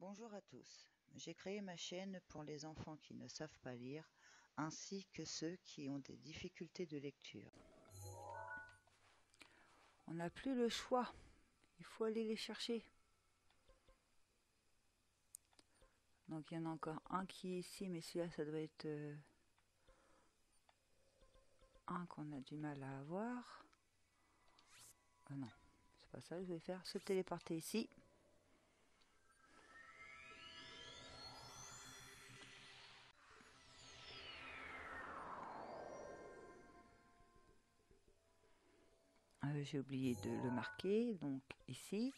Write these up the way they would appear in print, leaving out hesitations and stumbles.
Bonjour à tous, j'ai créé ma chaîne pour les enfants qui ne savent pas lire, ainsi que ceux qui ont des difficultés de lecture. On n'a plus le choix, il faut aller les chercher. Donc il y en a encore un qui est ici, mais celui-là ça doit être un qu'on a du mal à avoir. Non, c'est pas ça que je vais faire, se téléporter ici. J'ai oublié de le marquer, donc ici.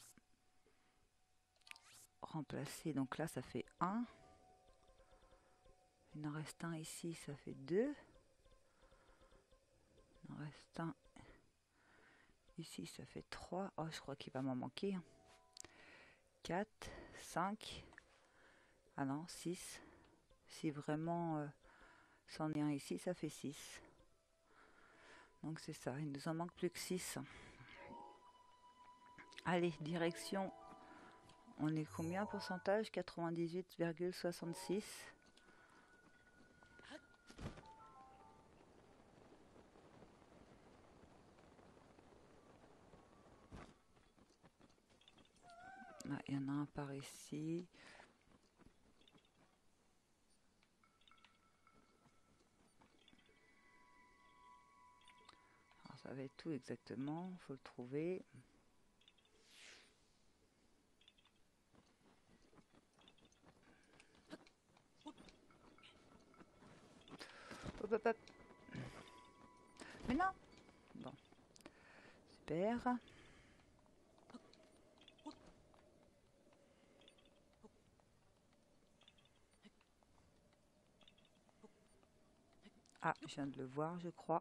Remplacer, donc là ça fait 1. Il en reste un ici, ça fait 2. Il en reste un ici, ça fait 3. Oh, je crois qu'il va m'en manquer. 4, 5. Ah non, 6. Si vraiment c'en est un ici, ça fait 6. Donc c'est ça, il nous en manque plus que 6. Allez, direction. On est combien pourcentage? 98,66. Ah, il y en a un par ici. Alors ça va être tout exactement, il faut le trouver. Hop, hop, hop. Mais non. Bon, super. Ah, je viens de le voir, je crois.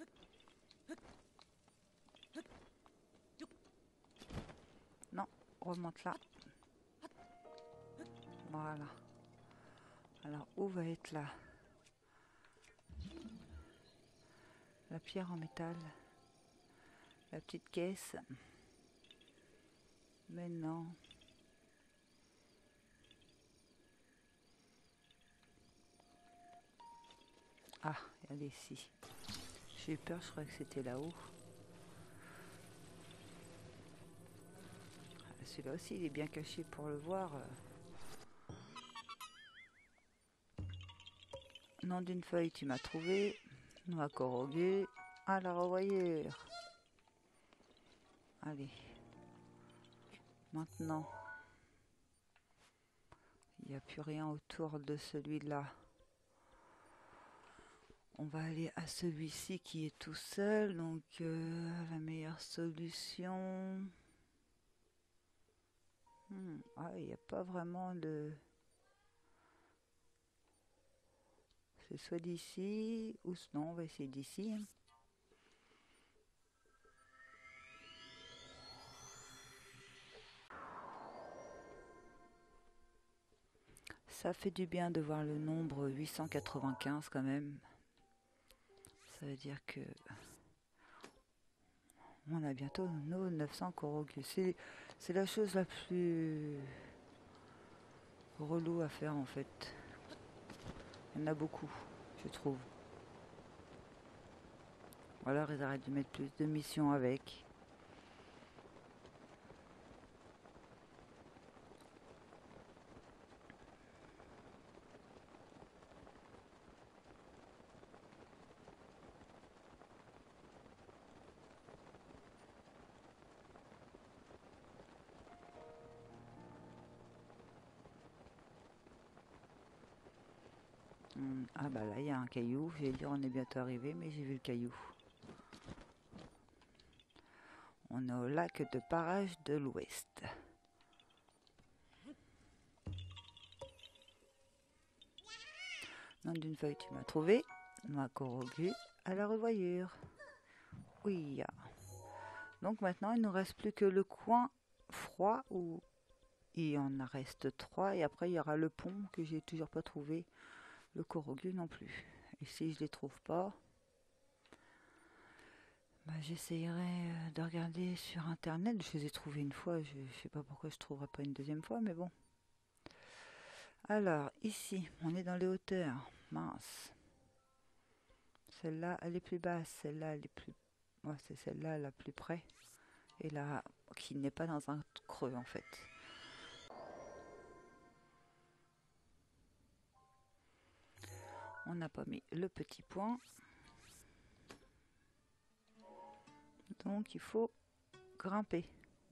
Non, remonte là. Voilà. Alors, où va être la pierre en métal? La petite caisse? Mais non. Ah, elle est ici. J'ai eu peur, je croyais que c'était là-haut. Celui-là aussi, il est bien caché pour le voir. Nom d'une feuille, tu m'as trouvé. Noix corrugée à la revoyure. Allez. Maintenant, il n'y a plus rien autour de celui-là. On va aller à celui-ci qui est tout seul. Donc, la meilleure solution... Ah, il n'y a pas vraiment de... C'est soit d'ici, ou non, on va essayer d'ici. Ça fait du bien de voir le nombre 895 quand même. Ça veut dire que on a bientôt nos 900 Korogus. C'est la chose la plus relou à faire en fait. Il y en a beaucoup, je trouve. Ou alors ils arrêtent de mettre plus de missions avec. Ah bah là il y a un caillou, j'allais dire on est bientôt arrivé mais j'ai vu le caillou. On est au lac de Parage de l'Ouest. Nom d'une feuille tu m'as trouvé. Noix corrugée à la revoyure. Oui. Donc maintenant il ne nous reste plus que le coin froid où il en reste 3 et après il y aura le pont que j'ai toujours pas trouvé. Le Korogu non plus. Et si je les trouve pas, bah, j'essayerai de regarder sur internet. Je les ai trouvés une fois, je sais pas pourquoi je trouverai pas une deuxième fois, mais bon. Alors, ici, on est dans les hauteurs. Mince. Celle-là, elle est plus basse. Celle-là, elle est plus... Ouais, c'est celle-là la plus près. Et là, qui n'est pas dans un creux, en fait. On n'a pas mis le petit point. Donc, il faut grimper.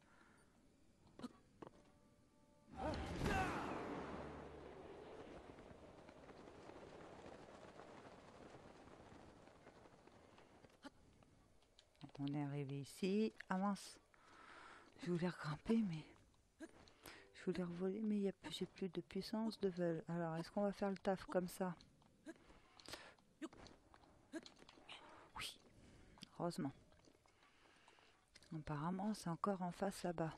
On est arrivé ici. Ah mince. Je voulais grimper, mais... Je voulais revoler, mais j'ai plus de puissance de vol. Alors, est-ce qu'on va faire le taf comme ça? Oui, heureusement. Apparemment, c'est encore en face là-bas.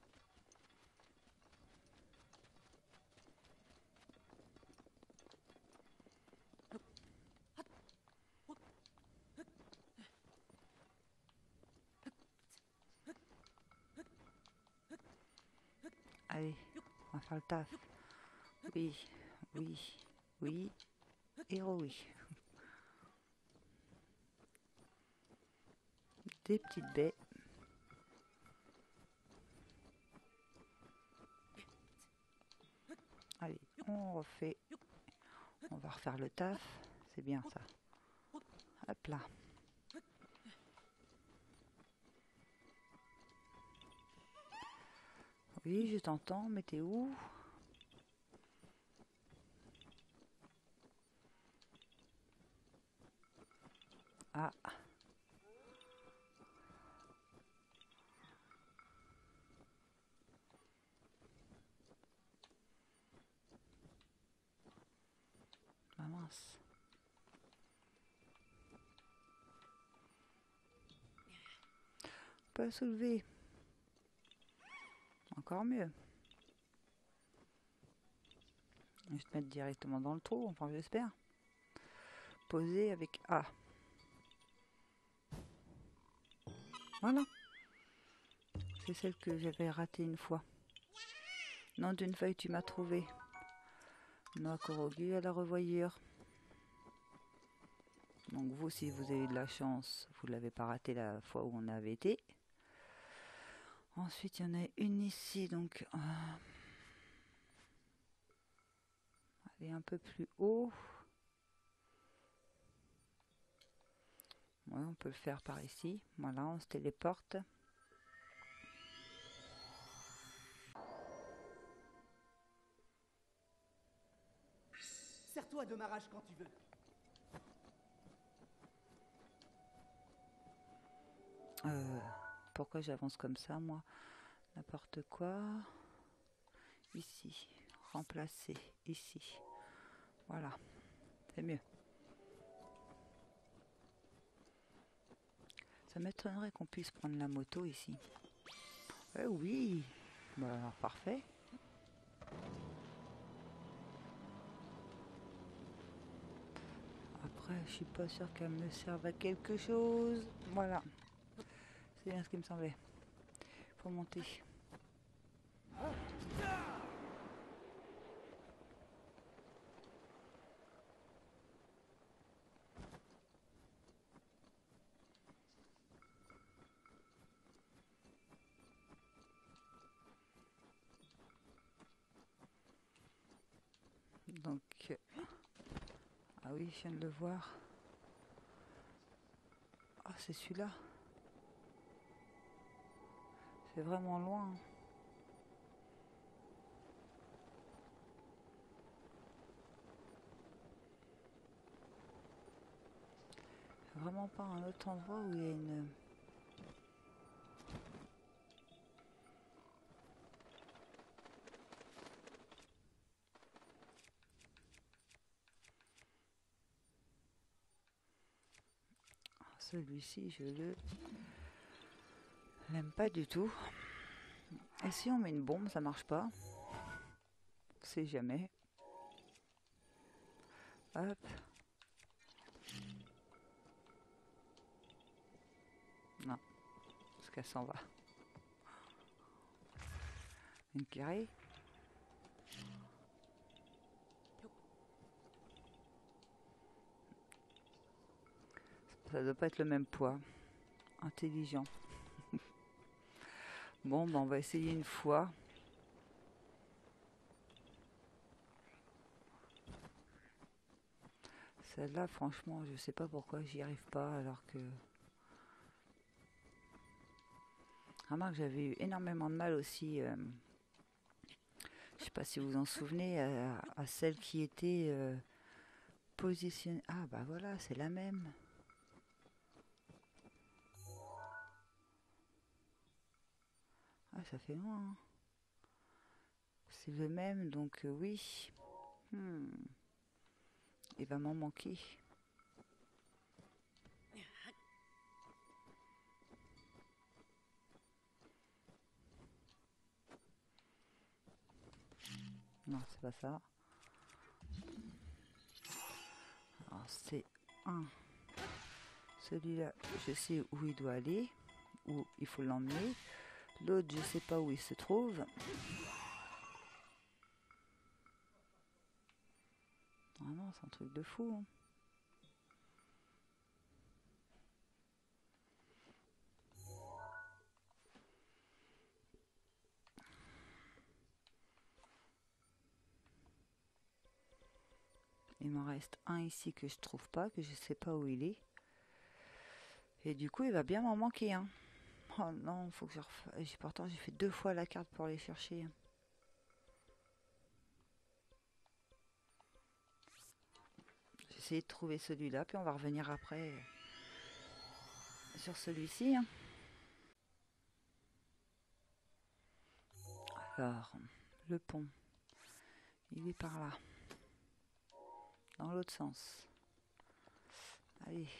Allez, on va faire le taf. Oui, oui, oui, et oui. Des petites baies. Allez, on refait. On va refaire le taf. C'est bien ça. Hop là. Oui, je t'entends, mais t'es où? Ah. Ah mince. Pas soulever. Encore mieux. Je vais te mettre directement dans le trou, enfin j'espère. Poser avec A. Voilà. C'est celle que j'avais ratée une fois. Nom d'une feuille, tu m'as trouvé. Noix Korogu à la revoyure. Donc vous, si vous avez de la chance, vous ne l'avez pas raté la fois où on avait été. Ensuite, il y en a une ici, donc elle est un peu plus haut. Ouais, on peut le faire par ici. Voilà, on se téléporte. Sers-toi de ma rage quand tu veux. Pourquoi j'avance comme ça, moi? N'importe quoi. Ici. Remplacer. Ici. Voilà. C'est mieux. Ça m'étonnerait qu'on puisse prendre la moto ici. Eh oui. Bah alors, parfait. Après, je suis pas sûre qu'elle me serve à quelque chose. Voilà. C'est bien ce qui me semblait. Faut monter. Donc, ah oui, je viens de le voir. Ah, c'est celui-là. C'est vraiment loin. Vraiment pas un autre endroit où il y a une... Celui-ci, je l'aime pas du tout. Et si on met une bombe, ça marche pas. On sait jamais. Hop. Non. Parce qu'elle s'en va. Une carré. Ça doit pas être le même poids. Intelligent. Bon, ben on va essayer une fois. Celle-là, franchement, je sais pas pourquoi j'y arrive pas, alors que... Remarque, j'avais eu énormément de mal aussi. Je sais pas si vous vous en souvenez, à celle qui était positionnée. Ah bah voilà, c'est la même. Ah, ça fait loin, hein. C'est le même, donc oui. Il va m'en manquer. Non, c'est pas ça. Alors c'est un. Celui-là, je sais où il doit aller, où il faut l'emmener. L'autre, je sais pas où il se trouve. Ah non, c'est un truc de fou, hein. Il m'en reste un ici que je trouve pas, que je sais pas où il est. Et du coup, il va bien m'en manquer un. Oh non, faut que je refasse. Pourtant, j'ai fait 2 fois la carte pour aller chercher. J'ai essayé de trouver celui-là, puis on va revenir après sur celui-ci, hein. Alors, le pont, il est par là, dans l'autre sens. Allez.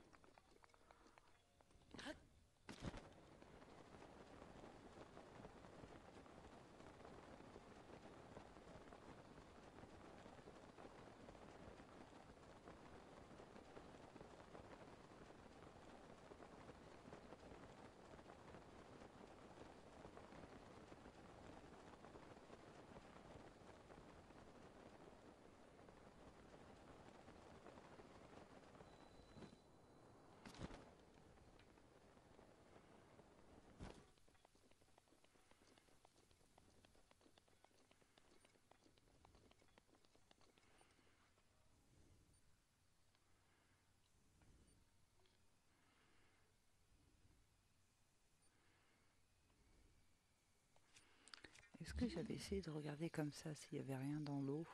Est-ce que j'avais essayé de regarder comme ça s'il n'y avait rien dans l'eau?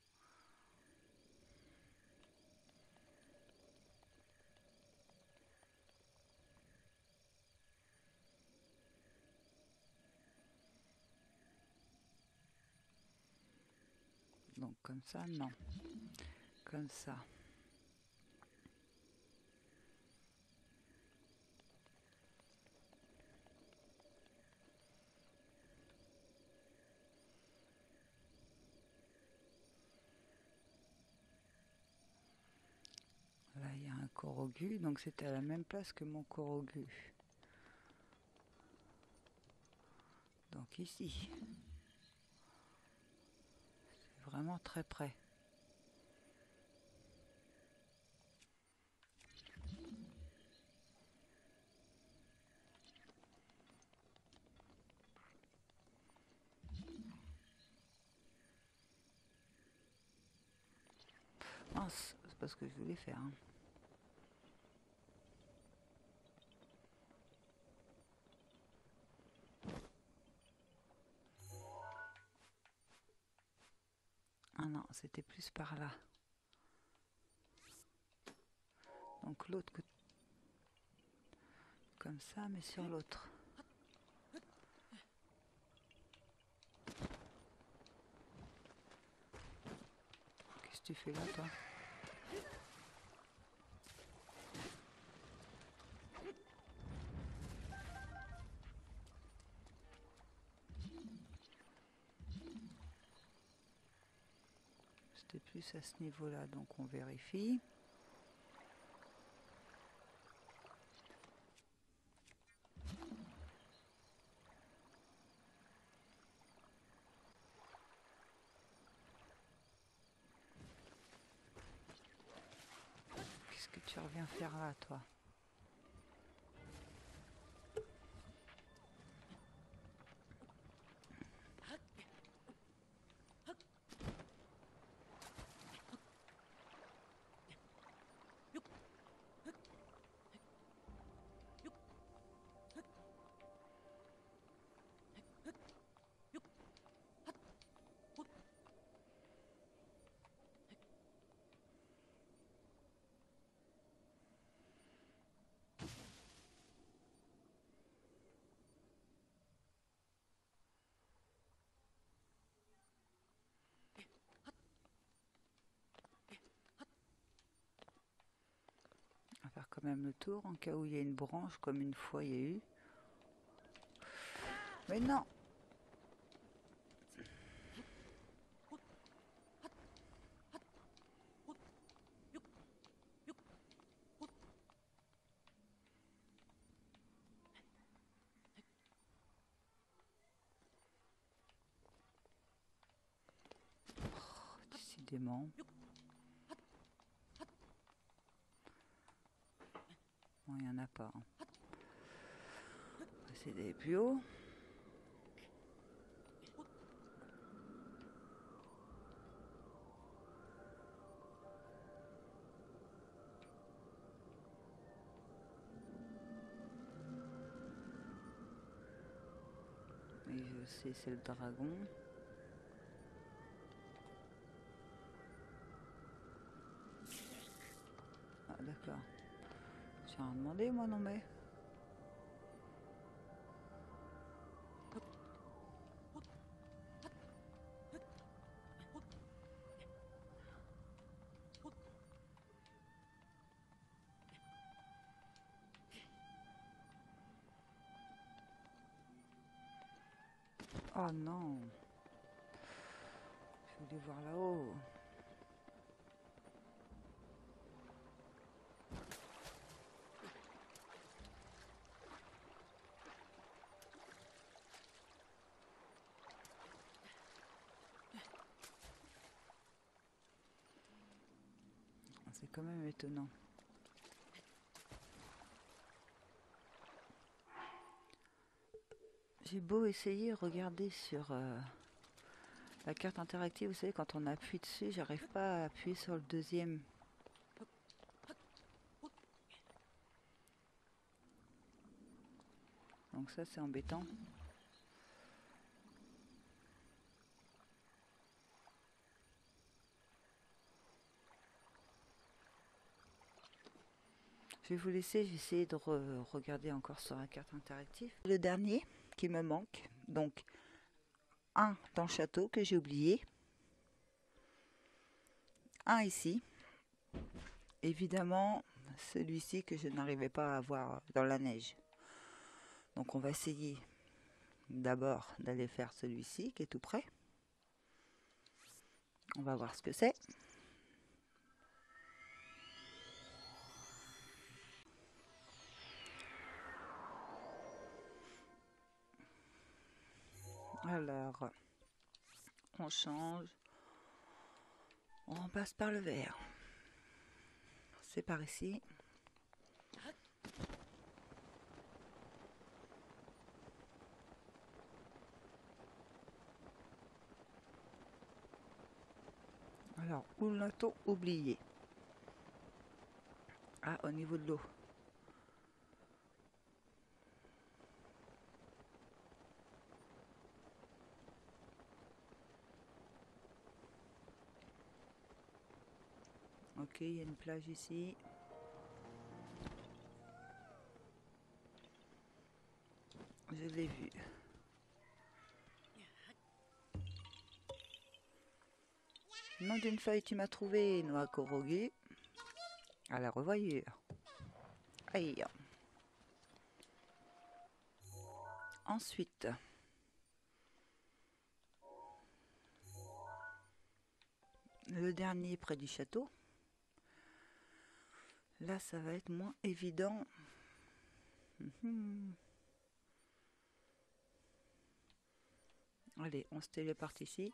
Donc comme ça, non. Comme ça. Là, il y a un corogu, donc c'était à la même place que mon corogu. Donc ici. C'est vraiment très près. Mince, c'est pas ce que je voulais faire, hein. Ah non, c'était plus par là. Donc l'autre côté. Comme ça, mais sur l'autre. Qu'est-ce que tu fais là, toi? C'était plus à ce niveau-là, donc on vérifie. Qu'est-ce que tu reviens Viens faire là, toi. On va faire quand même le tour en cas où il y a une branche comme une fois il y a eu. Mais non! Décidément. Bon, il n'y en a pas. C'est des plus hauts. Et je sais, c'est le dragon. Ah, d'accord. J'ai rien demandé, moi, non mais. Oh non. Je voulais voir là-haut. C'est quand même étonnant. J'ai beau essayer, regarder sur la carte interactive, vous savez, quand on appuie dessus, j'arrive pas à appuyer sur le deuxième. Donc ça, c'est embêtant. Je vais vous laisser, j'ai essayé de regarder encore sur la carte interactive. Le dernier qui me manque, donc un dans le château que j'ai oublié, un ici, évidemment celui-ci que je n'arrivais pas à voir dans la neige. Donc on va essayer d'abord d'aller faire celui-ci qui est tout près. On va voir ce que c'est. Alors, on change. On passe par le vert. C'est par ici. Alors, où l'a-t-on oublié? Ah, au niveau de l'eau. Ok, il y a une plage ici. Je l'ai vu. Nom d'une feuille, tu m'as trouvé, noix Korogi. À la revoyure. Aïe. Ensuite, le dernier près du château. Là, ça va être moins évident. Allez, on se téléporte ici.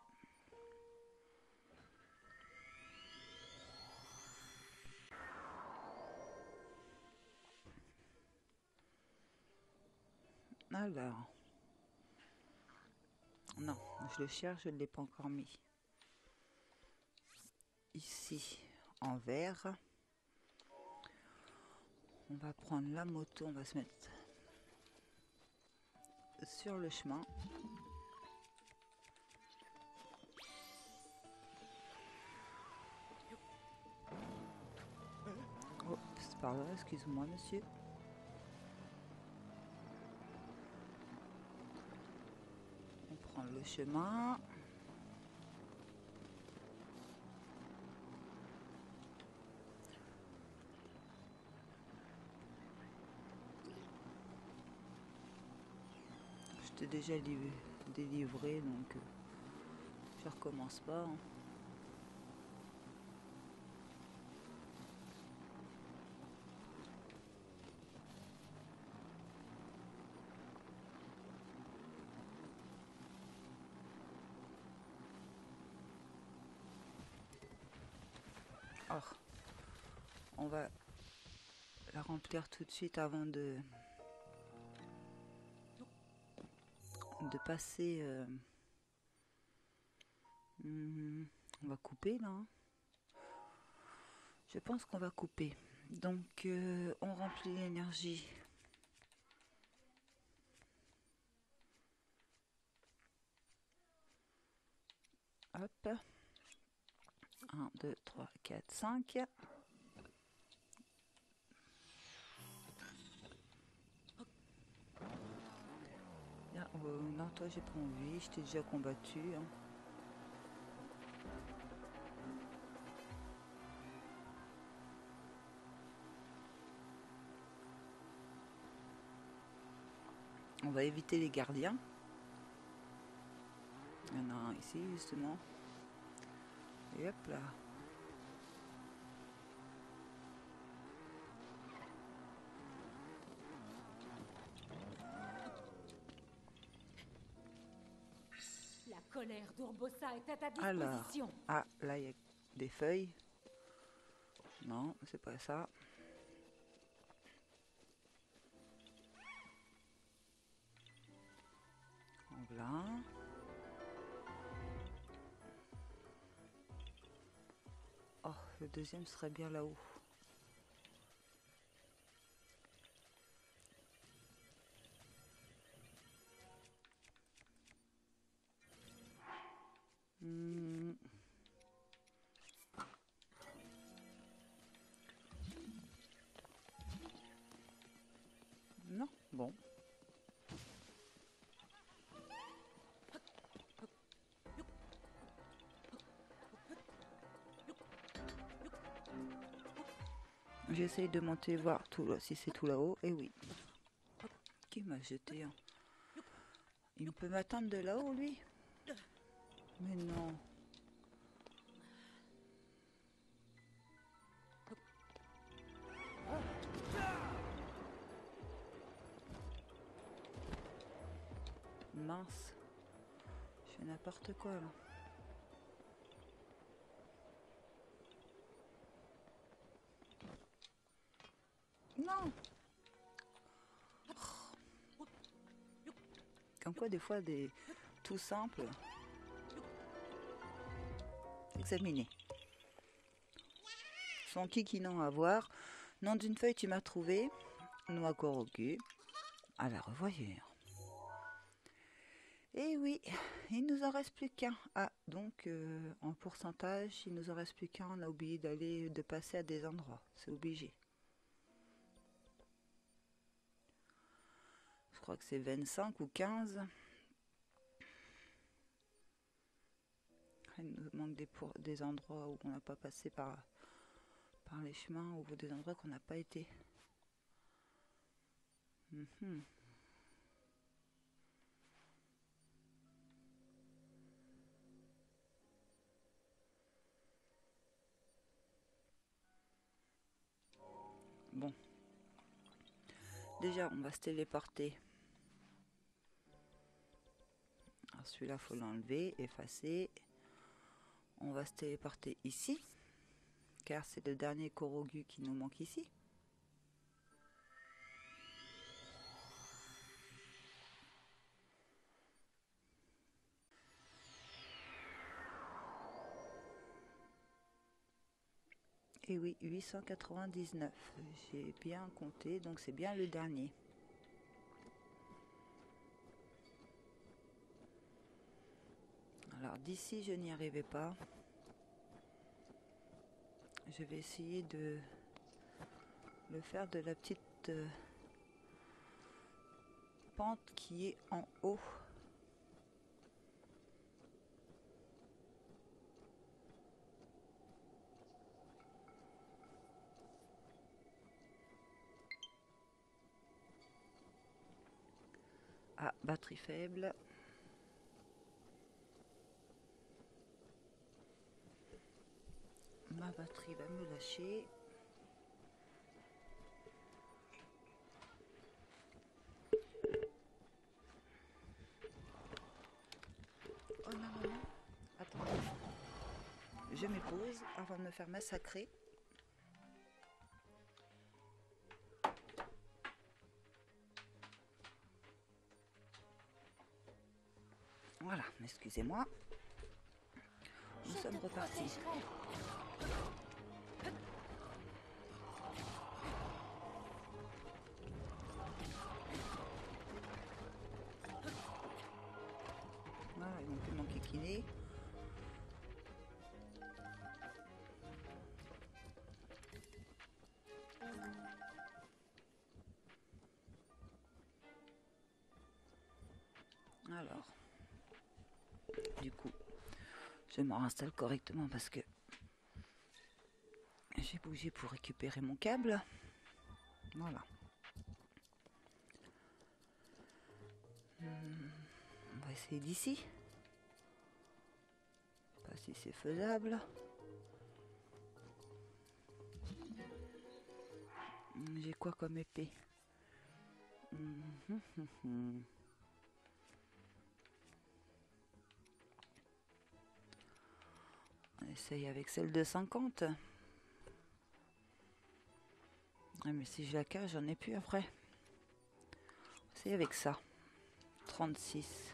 Alors, non, je le cherche, je ne l'ai pas encore mis. Ici, en vert. On va prendre la moto, on va se mettre sur le chemin. Oh, c'est par là, excuse-moi monsieur. On prend le chemin. Je t'ai déjà délivré, donc je recommence pas. Hein. Oh, on va la remplir tout de suite avant de passer. On va couper là. Hein. Je pense qu'on va couper. Donc on remplit l'énergie. Hop. 1, 2, 3, 4, 5. Non, toi j'ai pas envie, je t'ai déjà combattu. Hein. On va éviter les gardiens. Il y en a un ici justement. Et hop là. La colère d'Urbosa est à ta disposition. Alors, ah, là il y a des feuilles. Non, c'est pas ça. Voilà. Oh, le deuxième serait bien là-haut. Non, bon. J'essaye de monter voir tout là, si c'est tout là-haut. Et oui. Qui m'a jeté hein. Il peut m'attendre de là-haut, lui? Mais non. Mince. Je fais n'importe quoi, là. Non. Comme quoi, des fois, des tout simples. Examiner. Son kikinon à voir. Nom d'une feuille, tu m'as trouvé. Noix Gorogu. À la revoyure. Et oui, il nous en reste plus qu'un. Ah, donc en pourcentage, il nous en reste plus qu'un. On a oublié de passer à des endroits. C'est obligé. Je crois que c'est 25 ou 15. Il nous manque des endroits où on n'a pas passé par les chemins ou des endroits qu'on n'a pas été. Bon. Déjà, on va se téléporter. Alors celui-là, il faut l'enlever, effacer. On va se téléporter ici. Car c'est le dernier Korogu qui nous manque ici. Et oui, 899. J'ai bien compté, donc c'est bien le dernier. Alors d'ici, je n'y arrivais pas. Je vais essayer de le faire de la petite pente qui est en haut. Ah, batterie faible. Ma batterie va me lâcher. Oh non, non, non. Attendez. Je m'épose avant de me faire massacrer. Voilà, excusez-moi. Nous sommes repartis. Voilà, ils vont plus m'enquiquiner. Alors, du coup, je me réinstalle correctement parce que j'ai bougé pour récupérer mon câble. Voilà. On va essayer d'ici. Pas si c'est faisable. J'ai quoi comme épée? On essaye avec celle de 50. Ah, mais si je la cache, j'en ai plus après. C'est avec ça. 36.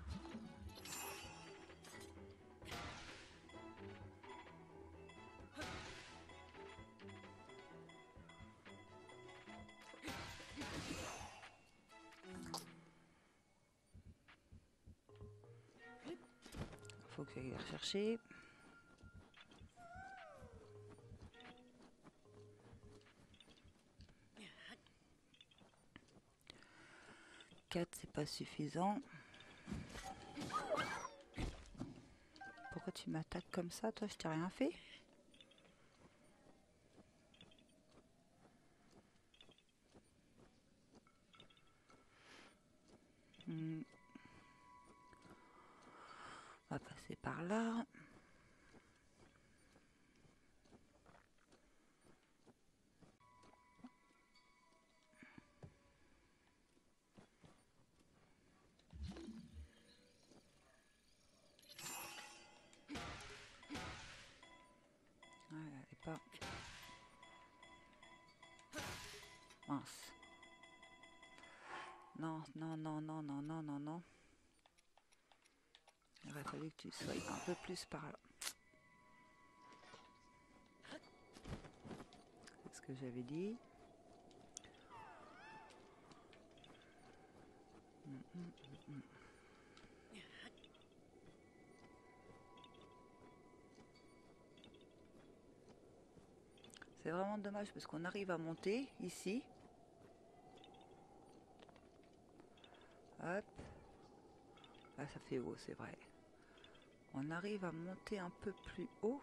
Faut que j'aille la rechercher. C'est pas suffisant. Pourquoi tu m'attaques comme ça, toi? Je t'ai rien fait. On va passer par là. Elle est pas mince. Non, non, non, non, non, non, non, non. Il aurait fallu que tu sois un peu plus par là. C'est ce que j'avais dit. C'est vraiment dommage parce qu'on arrive à monter ici. Hop. Là, ça fait haut, c'est vrai. On arrive à monter un peu plus haut.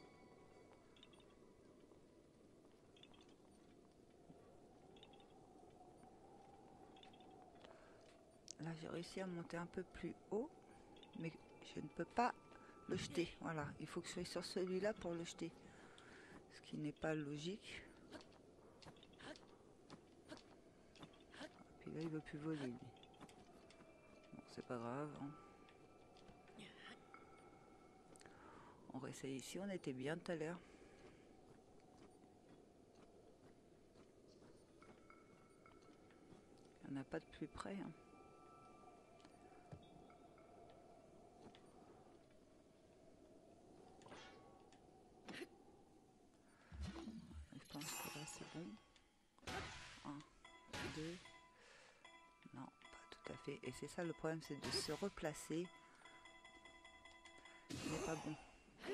Là, j'ai réussi à monter un peu plus haut, mais je ne peux pas le jeter. Voilà, il faut que je sois sur celui-là pour le jeter. Ce qui n'est pas logique. Puis là, il veut plus voler, lui. Bon, c'est pas grave. Hein. On réessaye ici, on était bien tout à l'heure. Il n'y en a pas de plus près. Hein. fait. Et c'est ça le problème, c'est de se replacer. Ce n'est pas bon.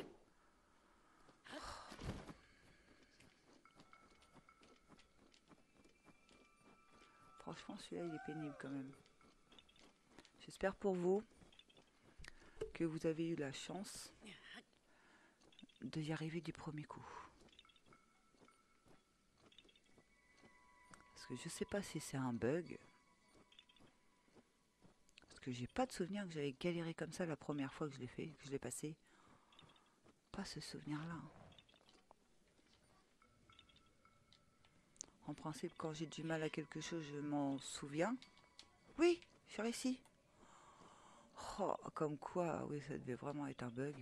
Franchement, celui-là, il est pénible quand même. J'espère pour vous que vous avez eu la chance de y arriver du premier coup. Parce que je sais pas si c'est un bug. Parce que j'ai pas de souvenir que j'avais galéré comme ça la première fois que je l'ai fait, que je l'ai passé. Pas ce souvenir-là. En principe, quand j'ai du mal à quelque chose, je m'en souviens. Oui, j'ai réussi. Oh, comme quoi, oui, ça devait vraiment être un bug.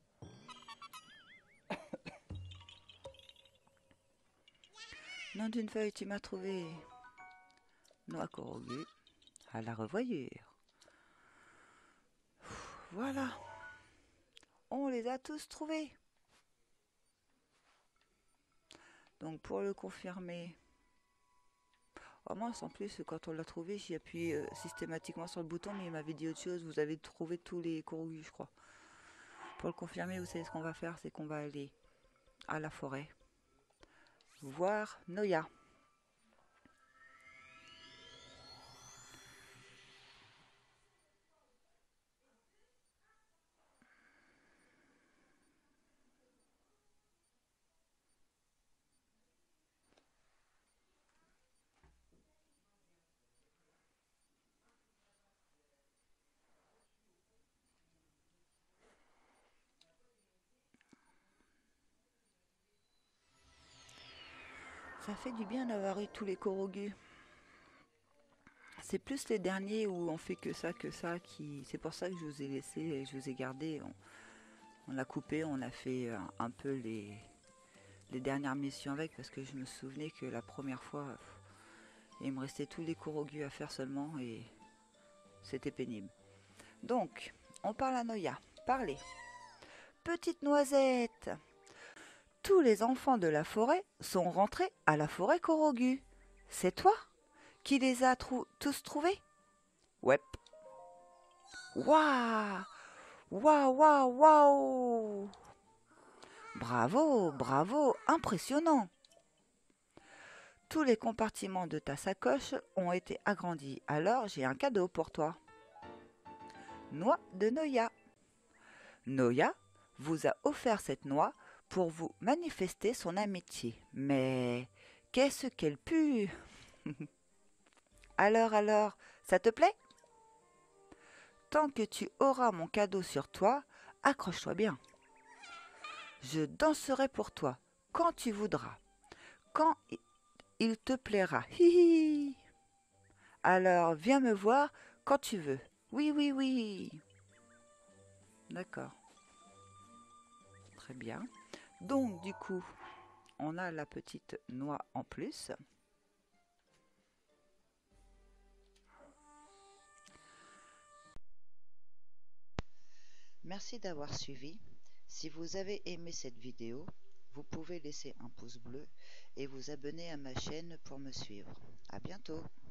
Nom d'une feuille, tu m'as trouvé. Noix Korogu à la revoyure. Voilà. On les a tous trouvés. Donc pour le confirmer, oh mince, en plus quand on l'a trouvé, j'y appuie systématiquement sur le bouton, mais il m'avait dit autre chose. Vous avez trouvé tous les Korogu, je crois. Pour le confirmer, vous savez ce qu'on va faire, c'est qu'on va aller à la forêt voir Noya. Ça fait du bien d'avoir eu tous les Korogu. C'est plus les derniers où on fait que ça qui. C'est pour ça que je vous ai laissé et je vous ai gardé. On l'a coupé, on a fait un peu les dernières missions avec parce que je me souvenais que la première fois il me restait tous les Korogu à faire seulement et c'était pénible. Donc, on parle à Noya. Parlez. Petite noisette. Tous les enfants de la forêt sont rentrés à la forêt Korogu. C'est toi qui les as tous trouvés? Ouais. Waouh! Waouh, waouh, waouh! Bravo, bravo, impressionnant! Tous les compartiments de ta sacoche ont été agrandis, alors j'ai un cadeau pour toi. Noix de Noya. Noya vous a offert cette noix pour vous manifester son amitié. Mais qu'est-ce qu'elle pue! Alors, ça te plaît? Tant que tu auras mon cadeau sur toi, accroche-toi bien. Je danserai pour toi, quand tu voudras, quand il te plaira. Hi hi. Alors, viens me voir quand tu veux. Oui, oui, oui. D'accord. Très bien. Donc, du coup, on a la petite noix en plus. Merci d'avoir suivi. Si vous avez aimé cette vidéo, vous pouvez laisser un pouce bleu et vous abonner à ma chaîne pour me suivre. À bientôt.